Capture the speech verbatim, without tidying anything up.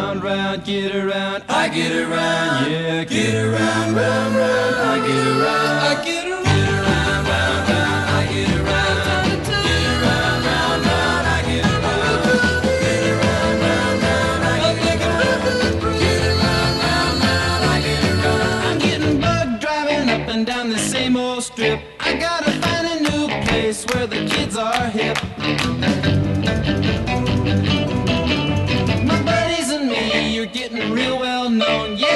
round, round, get around, I get around, yeah, get around, round, round, I get around, I get around, get around, round, round, I get around, get around, round, round, I get around, get around, round, round, I get around, get around, round, round, I get around. I'm getting bugged driving up and down the same old strip. I gotta find a new place where the kids are hip. My buddies and me, you're getting real well known. Yeah.